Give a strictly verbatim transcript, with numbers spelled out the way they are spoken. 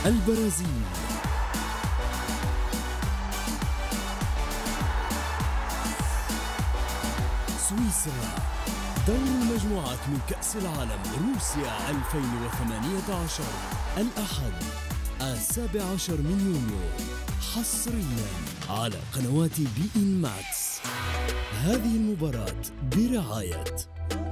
البرازيل، سويسرا. دور المجموعات من كأس العالم روسيا ألفين وثمانية عشر الأحد السابع عشر من يونيو، حصريا على قنوات بي إن ماكس. هذه المباراة برعاية